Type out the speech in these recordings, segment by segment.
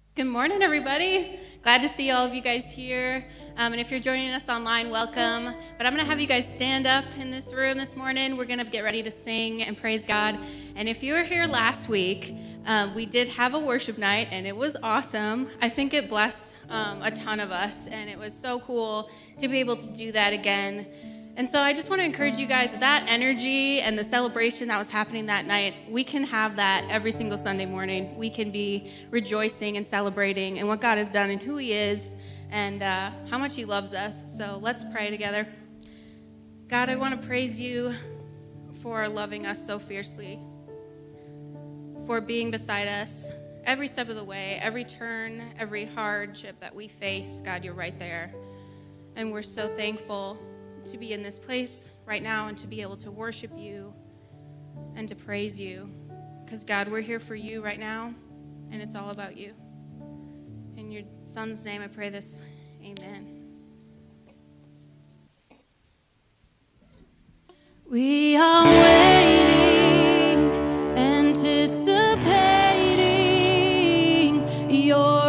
Good morning, everybody. Glad to see all of you guys here. And if you're joining us online, welcome. But I'm going to have you guys stand up in this room this morning. We're going to get ready to sing and praise God. And if you were here last week, we did have a worship night, and it was awesome. I think it blessed a ton of us, and it was so cool to be able to do that again. And so I just want to encourage you guys, that energy and the celebration that was happening that night, we can have that every single Sunday morning. We can be rejoicing and celebrating in what God has done and who he is and how much he loves us. So let's pray together. God, I want to praise you for loving us so fiercely, for being beside us every step of the way, every turn, every hardship that we face. God, you're right there. And we're so thankful to be in this place right now and to be able to worship you and to praise you. Because, God, we're here for you right now, and it's all about you. In your son's name I pray this. Amen. We are waiting, anticipating your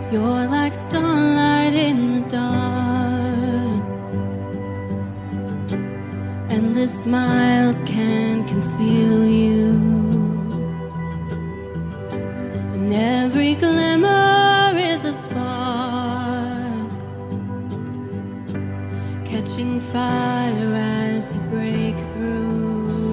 You're like starlight in the dark. Endless smiles can't conceal you. And every glimmer is a spark, catching fire as you break through.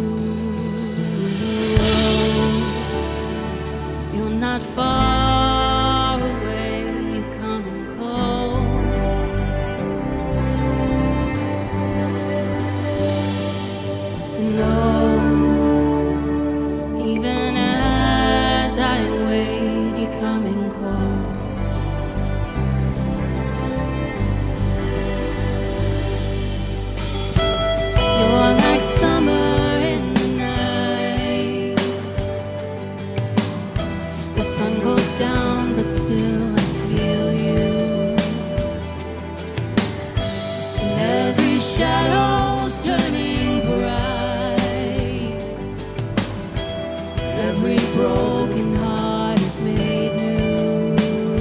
You're not far away, you're coming close. And oh, even as I wait, you're coming close. You're like summer in the night. The sun goes down, but still I feel you. And every shadow's turning bright. Every broken heart is made new.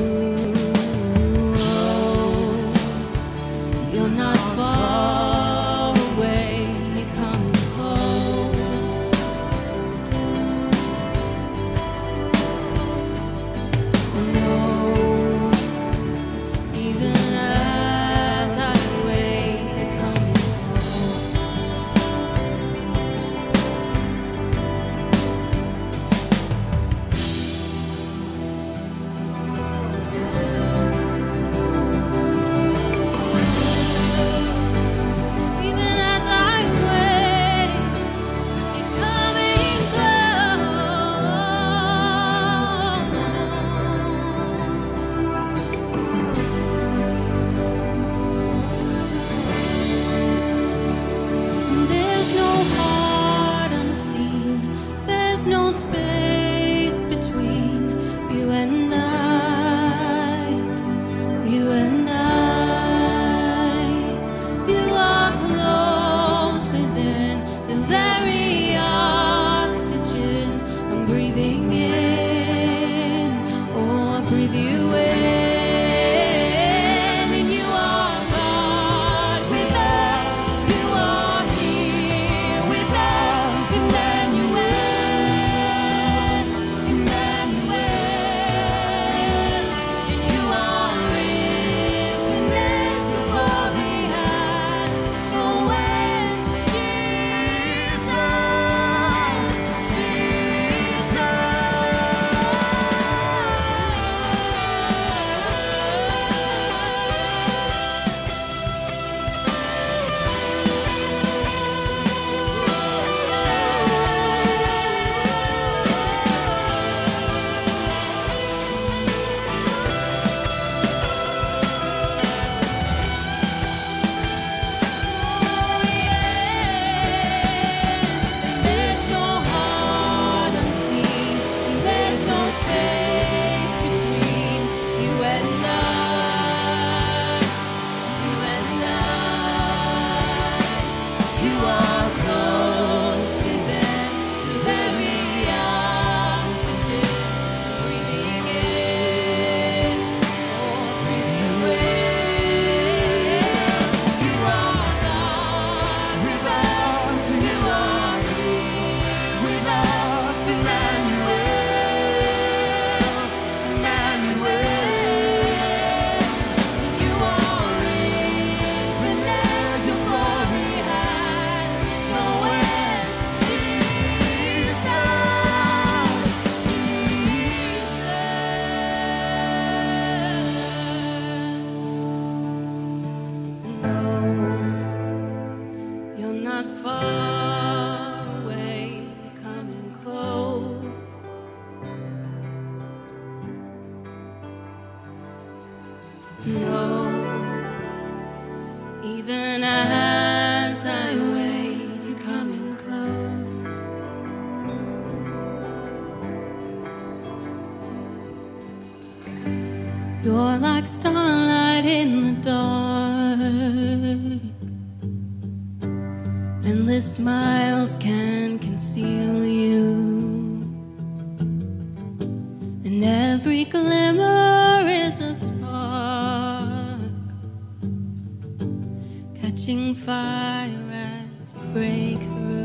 Oh, you're not far away, you're coming close. No, even as I wait, you're coming close. Even as I wait, you're coming close. There's no heart unseen. There's no space between you and I. You and I. You are closer than the very oxygen I'm breathing in. Oh, I breathe you in. And you are God with us. You are here with us. Emmanuel, Emmanuel. And you are infinite. Your glory has no end. There's no heart unseen. There's no space between you and I. You and I. You are closer than the very oxygen breathing in or breathing away. You are God with us. You are here with us. Emmanuel, Emmanuel. And you are infinite. Your glory has no end. Jesus, Jesus. No, you're not far away, you're coming close. No, even as I wait, you're coming close. You're like starlight in the dark. Endless smiles can't conceal you. And every glimmer is a fire as you break through.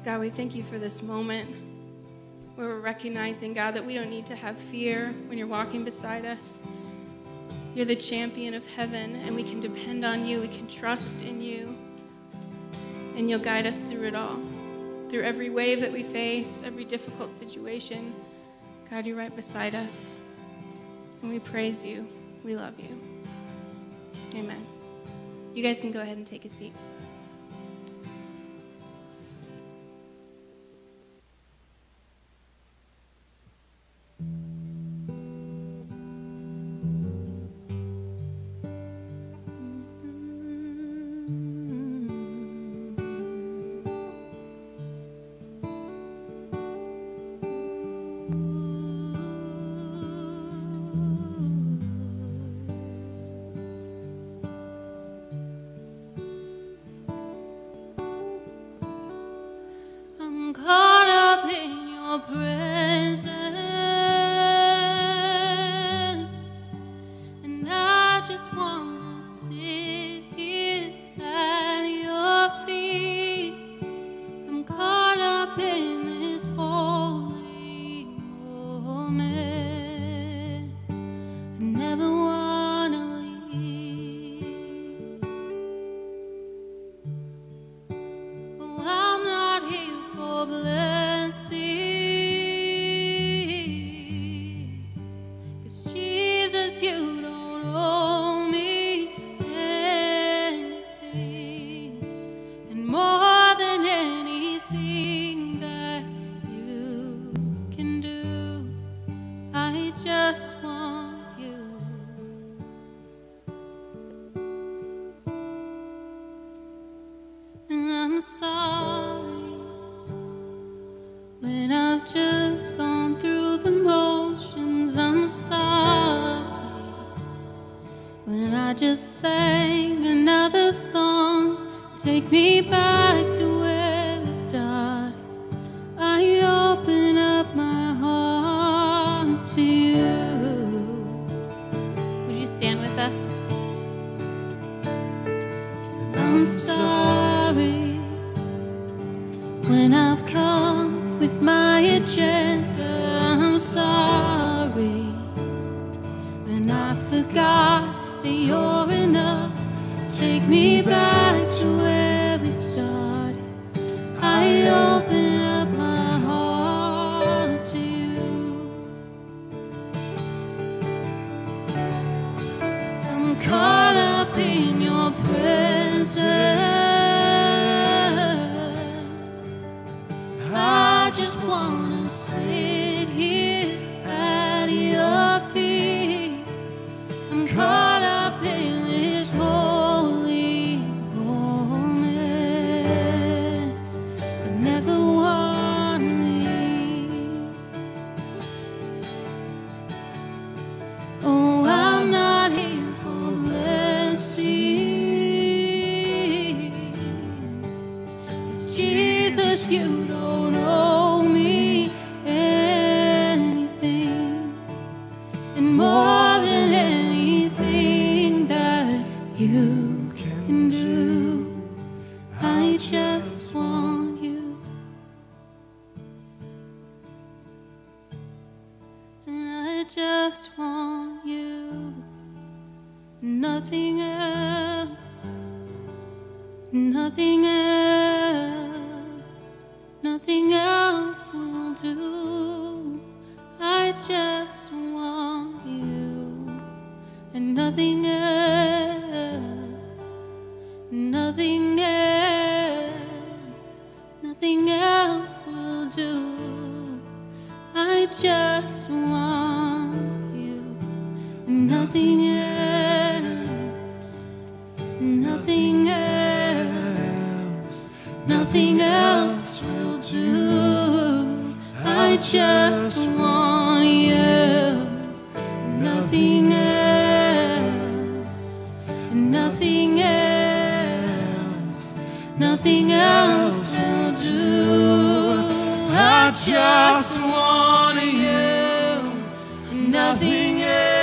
God, we thank you for this moment where we're recognizing, God, that we don't need to have fear when you're walking beside us. You're the champion of heaven, and we can depend on you. We can trust in you, and you'll guide us through it all. Through every wave that we face, every difficult situation, God, you're right beside us. And we praise you. We love you. Amen. You guys can go ahead and take a seat. Just sang another song. Take me back to where we started. I open up my heart to you. Would you stand with us? I'm sorry when I've come with my agenda. I'm sorry when I forgot that you're enough. Take me back to where we started. I open up my heart to you. I'm caught up in your presence. I just wanna sit here at your feet. I'm caught up in this holy moment. I never want to leave. Oh, I'm not here for blessings. 'Cause Jesus, you don't owe me anything. And more than anything that you can do, I just want you. And I just want you. Nothing else. Nothing else. Nothing else will do. I just want you. And nothing else, nothing else, nothing else will do. I just want you. And nothing else, nothing else, nothing else will do. I just want you. Nothing else, nothing else, nothing else will do. I just want you. Nothing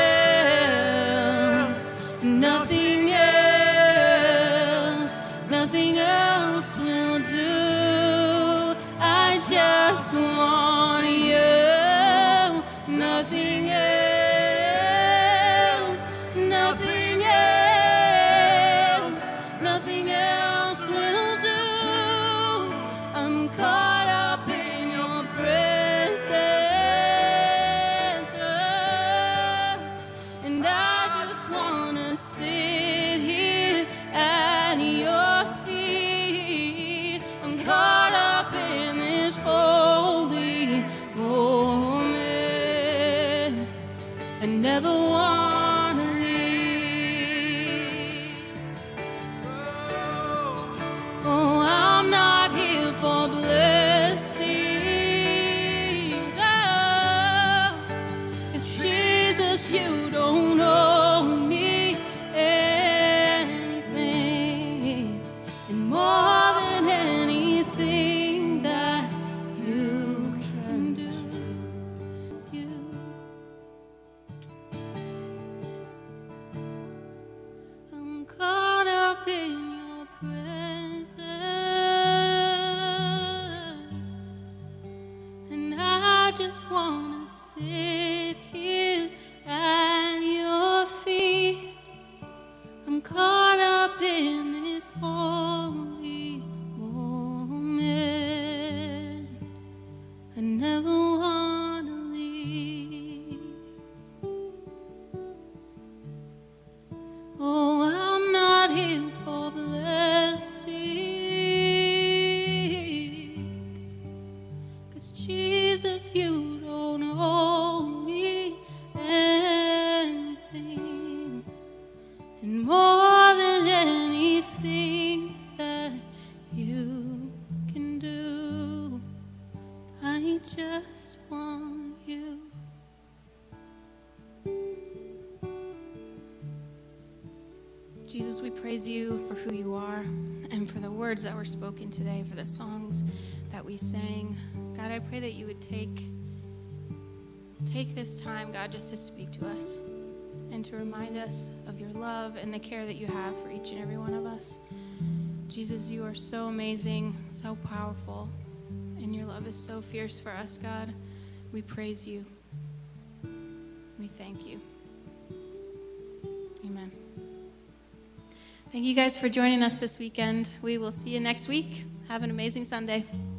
else, nothing else, nothing else will do. Jesus, we praise you for who you are and for the words that were spoken today, for the songs that we sang. God, I pray that you would take this time, God, just to speak to us and to remind us of your love and the care that you have for each and every one of us. Jesus, you are so amazing, so powerful, and your love is so fierce for us, God. We praise you. We thank you. Amen. Thank you guys for joining us this weekend. We will see you next week. Have an amazing Sunday.